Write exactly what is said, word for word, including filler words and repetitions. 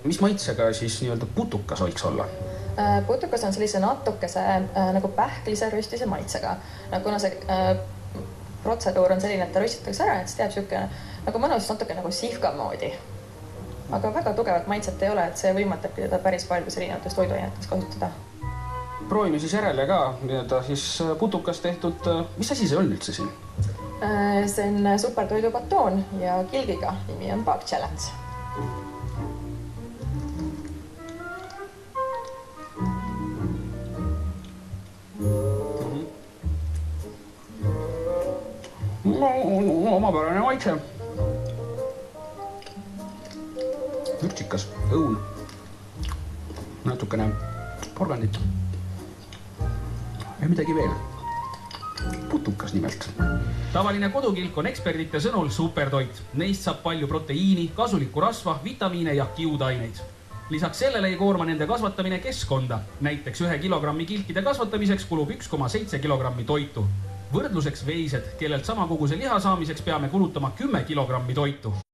Mis maitsega siis nii-öelda putukas võiks olla? Putukas on sellise natukese nagu pähklise röstise maitsega. Kuna see protseduur on selline, et ta röstitakse ära, et see teeb siuke nagu mõnus natuke nagu sihka moodi. Aga väga tugevat maitset ei ole, et see võimatabki teda päris paljudes erinevates toiduainetes kasutada. Proovime siis järele ka nii-öelda siis putukas tehtud. Mis asi see on üldse siin? See on supertoidubatoon ja kilgiga. Nimi on Bug Challenge. Omapärane maitse. Vürtsikas, õun. Natukene porgandit. Ja midagi veel. Putukas nimelt. Tavaline kodukilk on eksperdite sõnul supertoit. Neist saab palju proteiini, kasulikku rasva, vitamiine ja kiudaineid. Lisaks sellele ei koorma nende kasvatamine keskkonda. Näiteks ühe kilogrammi kilkide kasvatamiseks kulub üks koma seitse kilogrammi toitu. Võrdluseks veised, kellelt sama koguse liha saamiseks peame kulutama kümme kilogrammi toitu.